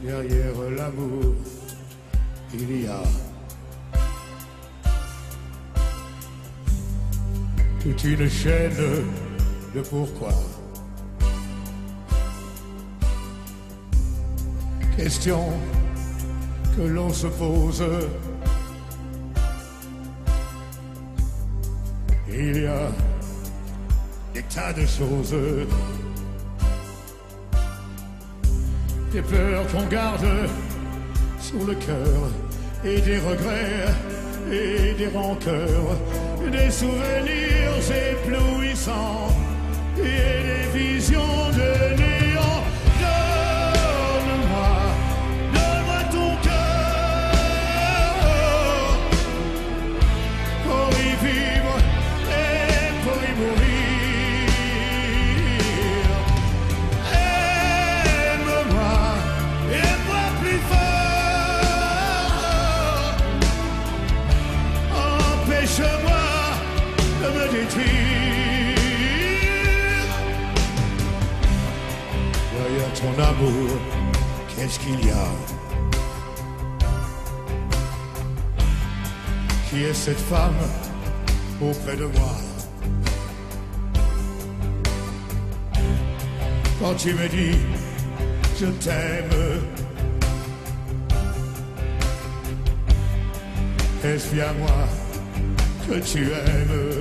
Derrière l'amour, il y a toute une chaîne de pourquoi. Question que l'on se pose. Il y a des tas de choses, des peurs qu'on garde sur le cœur, et des regrets et des rancœurs, des souvenirs éblouissants et des visions de néant. Donne-moi, donne-moi ton cœur pour y vivre et pour y mourir. Empêche-moi de me détruire. Derrière ton amour, qu'est-ce qu'il y a? Qui est cette femme auprès de moi? Quand tu me dis je t'aime, est-ce bien moi que tu aimes?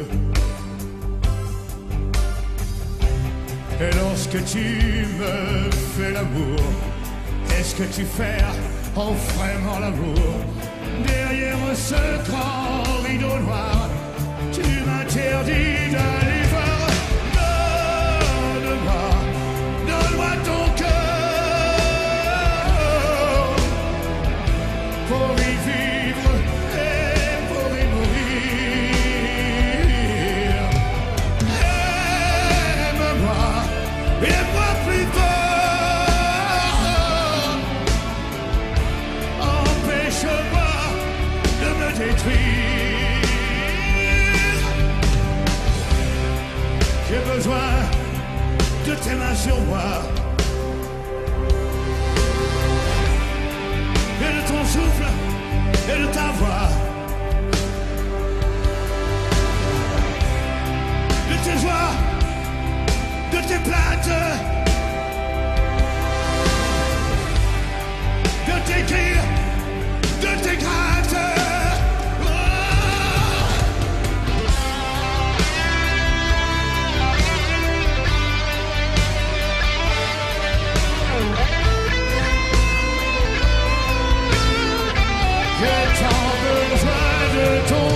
Et lorsque tu me fais l'amour, est-ce que tu fais en vraiment l'amour? Derrière ce grand rideau noir, tu m'interdis d'aller voir. Donne-moi, donne-moi ton cœur pour y vivre et pour y mourir. Aime-moi et moi plus fort. Empêche-moi de me détruire. J'ai besoin de tes mains sur moi et de ton souffle et de ta voix, de tes joies, de tes plaintes, de tes cris, de tes craintes. J'ai tant besoin de ton